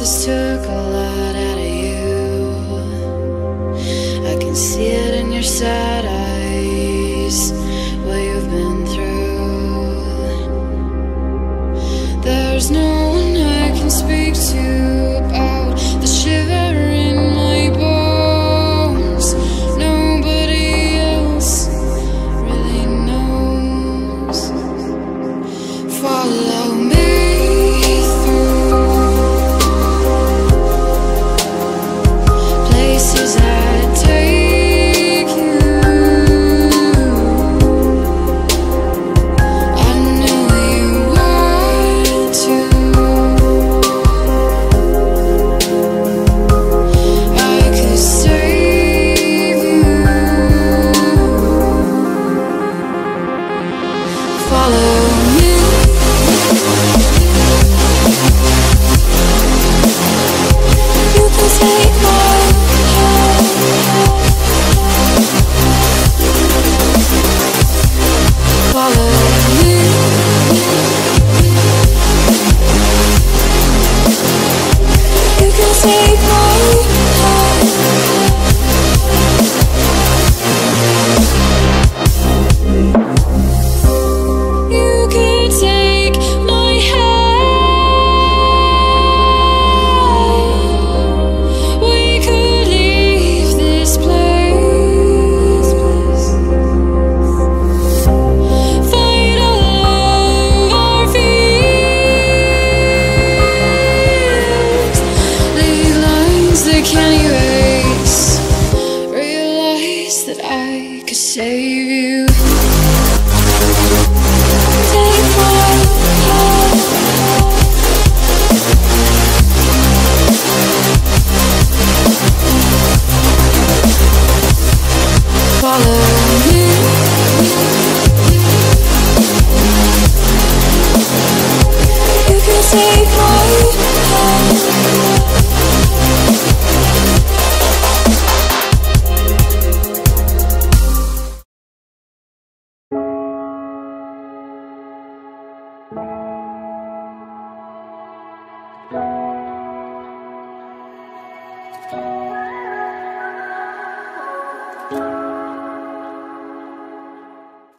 this took a lot out of you. I can see it in your sad eyes, what you've been through. There's no one I can speak to about the shiver in my bones. Nobody else really knows. Follow me places I'd take you. I know you want to. I could save you. Follow me. You can take my follow me. You can take my hand. You can take my hand. We could leave this place. Fight all our fears. Leave lines that can't erase. Realize that I could save you. Take my hand. Follow me. You can take